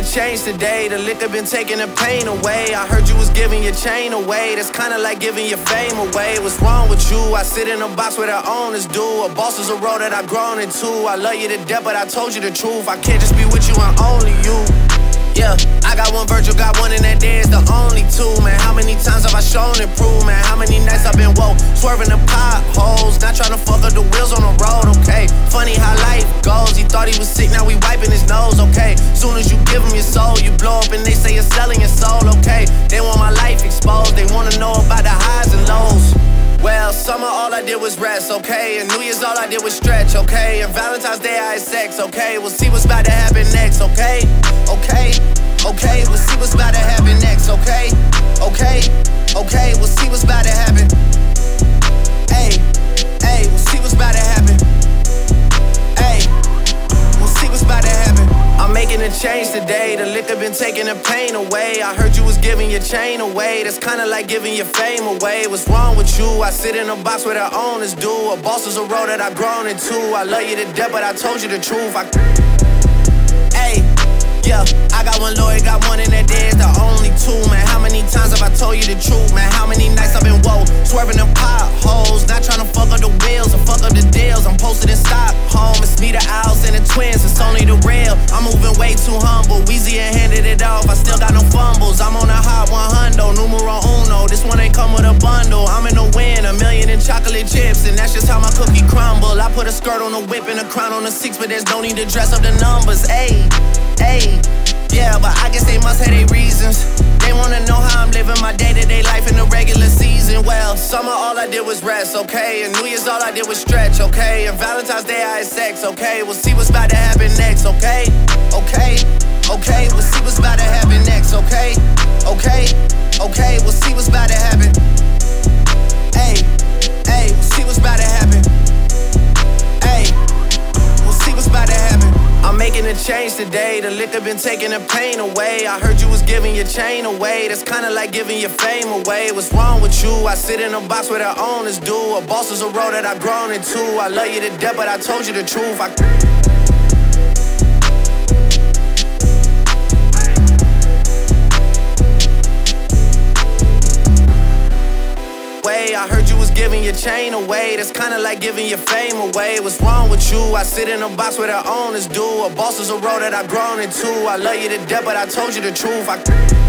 change today. The liquor been taking the pain away. I heard you was giving your chain away. That's kinda like giving your fame away. What's wrong with you? I sit in a box where the owners do. A boss is a role that I've grown into. I love you to death, but I told you the truth. I can't just be with you and only you. Yeah, I got one Virgil, got one, and that there is the only two, man. How many times have I shown and proved, man? How many nights I've been woke, swerving the potholes, not trying to fuck up the wheels on the road, okay? Funny how life goes, he thought he was sick, now we wiping his nose, okay? Soon as you give him your soul, you blow up and they say you're selling your soul, okay? They want my life exposed, they wanna know about the highs and lows. Well, summer all I did was rest, okay? And New Year's all I did was stretch, okay? And Valentine's Day I had sex, okay? We'll see what's about to happen next, okay? Okay, okay, we'll see what's about to happen next, okay? Okay, okay, we'll see what's about to happen. Hey, hey, we'll see what's about to happen. Hey, we'll see what's about to happen. I'm making a change today. The liquor been taking the pain away. I heard you was giving your chain away. That's kinda like giving your fame away. What's wrong with you? I sit in a box where the owners do. A boss is a role that I've grown into. I love you to death, but I told you the truth. Hey, yeah, I got one lawyer, got one, and that there's the only two, man. How many times have I told you the truth, man? How many nights I've been woke, swerving the potholes, not trying to fuck up the wheels or fuck up the deals. I'm posted in Stockholm, it's me, the Owls, and the twins, it's only the real. I'm moving way too humble, Weezy and handed it off, I still got no fumbles. I'm on a hot 100, numero uno, this one ain't come with a bundle. I'm in the win, $1 million in chocolate chips, and that's just how my cookie crumble. I put a skirt on the whip and a crown on the 6, but there's no need to dress up the numbers, ayy. Hey, yeah, but I guess they must have their reasons. They wanna know how I'm living my day-to-day life in the regular season. Well, summer all I did was rest, okay? And New Year's all I did was stretch, okay? And Valentine's Day I had sex, okay? We'll see what's about to happen next, okay? Okay, okay, we'll see what's about to happen next, okay? Okay, okay, we'll see what's about to happen. Hey, hey, we'll see what's about to happen. Hey, we'll see what's about to happen. I'm making a change today. The liquor been taking the pain away. I heard you was giving your chain away. That's kinda like giving your fame away. What's wrong with you? I sit in a box where the owners do. A boss is a role that I've grown into. I love you to death, but I told you the truth. I heard you was giving your chain away. That's kinda like giving your fame away. What's wrong with you? I sit in a box where the owners do. A boss is a role that I've grown into. I love you to death, but I told you the truth.